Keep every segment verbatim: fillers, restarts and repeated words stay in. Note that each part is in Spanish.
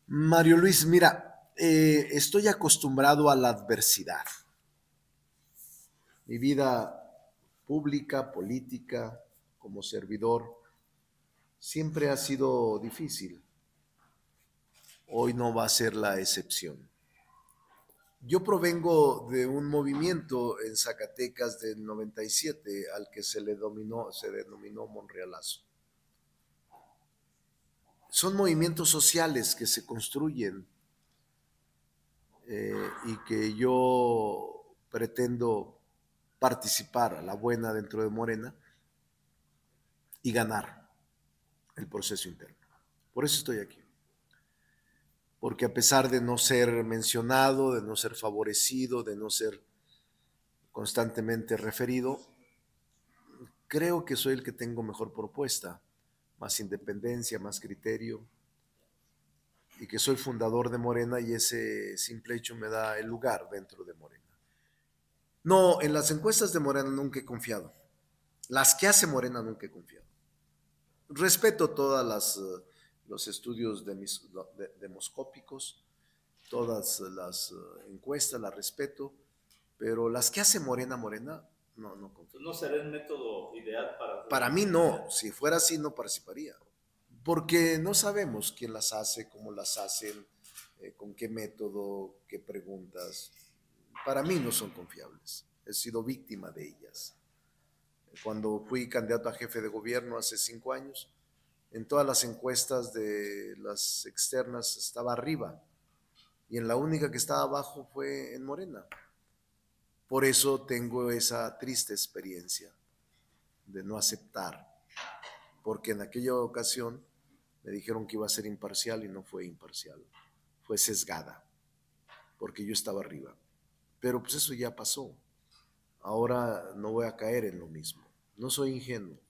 Mario Luis, mira, eh, estoy acostumbrado a la adversidad. Mi vida pública, política, como servidor, siempre ha sido difícil. Hoy no va a ser la excepción. Yo provengo de un movimiento en Zacatecas del noventa y siete al que se le dominó, se denominó Monrealazo. Son movimientos sociales que se construyen eh, y que yo pretendo participar a la buena dentro de Morena y ganar el proceso interno. Por eso estoy aquí. Porque a pesar de no ser mencionado, de no ser favorecido, de no ser constantemente referido, creo que soy el que tengo mejor propuesta, más independencia, más criterio, y que soy fundador de Morena y ese simple hecho me da el lugar dentro de Morena. No, en las encuestas de Morena nunca he confiado. Las que hace Morena nunca he confiado. Respeto todas las uh, los estudios de mis, de, demoscópicos, todas las uh, encuestas las respeto, pero las que hace Morena Morena no no confío. ¿No será el método ideal para Para mí no, si fuera así no participaría, porque no sabemos quién las hace, cómo las hacen, eh, con qué método, qué preguntas. Para mí no son confiables. He sido víctima de ellas. Cuando fui candidato a jefe de gobierno hace cinco años, en todas las encuestas de las externas estaba arriba y en la única que estaba abajo fue en Morena. Por eso tengo esa triste experiencia de no aceptar, porque en aquella ocasión me dijeron que iba a ser imparcial y no fue imparcial, fue sesgada, porque yo estaba arriba. Pero pues eso ya pasó. Ahora no voy a caer en lo mismo. No soy ingenuo,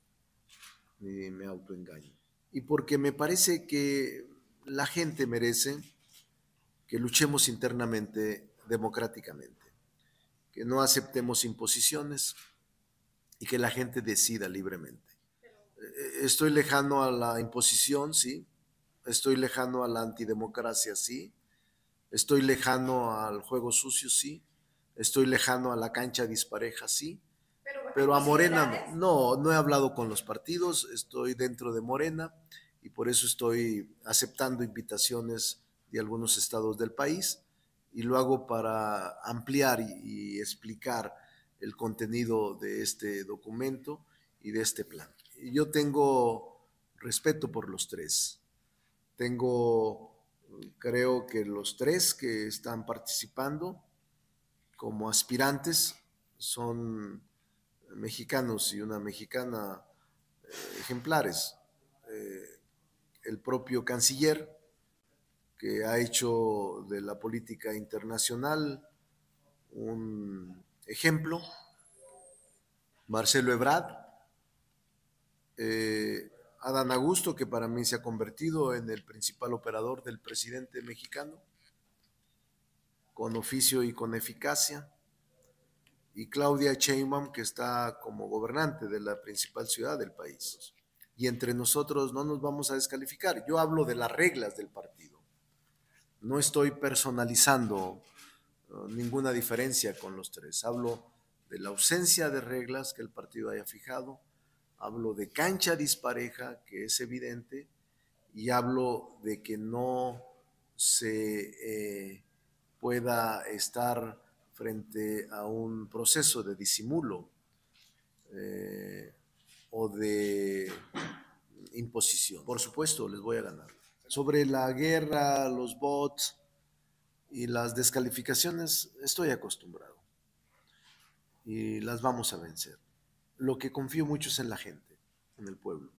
ni me autoengaño. Y porque me parece que la gente merece que luchemos internamente, democráticamente, que no aceptemos imposiciones y que la gente decida libremente. Estoy lejano a la imposición, sí. Estoy lejano a la antidemocracia, sí. Estoy lejano al juego sucio, sí. Estoy lejano a la cancha dispareja, sí. Pero a Morena no, no, no he hablado con los partidos, estoy dentro de Morena y por eso estoy aceptando invitaciones de algunos estados del país y lo hago para ampliar y, y explicar el contenido de este documento y de este plan. Yo tengo respeto por los tres. Tengo, creo que los tres que están participando como aspirantes son mexicanos y una mexicana eh, ejemplares. Eh, el propio canciller, que ha hecho de la política internacional un ejemplo, Marcelo Ebrard, eh, Adán Augusto, que para mí se ha convertido en el principal operador del presidente mexicano, con oficio y con eficacia, y Claudia Sheinbaum, que está como gobernante de la principal ciudad del país. Y entre nosotros no nos vamos a descalificar. Yo hablo de las reglas del partido. No estoy personalizando uh, ninguna diferencia con los tres. Hablo de la ausencia de reglas que el partido haya fijado, hablo de cancha dispareja, que es evidente, y hablo de que no se eh, pueda estar frente a un proceso de disimulo eh, o de imposición. Por supuesto, les voy a ganar. Sobre la guerra, los bots y las descalificaciones, estoy acostumbrado y las vamos a vencer. Lo que confío mucho es en la gente, en el pueblo.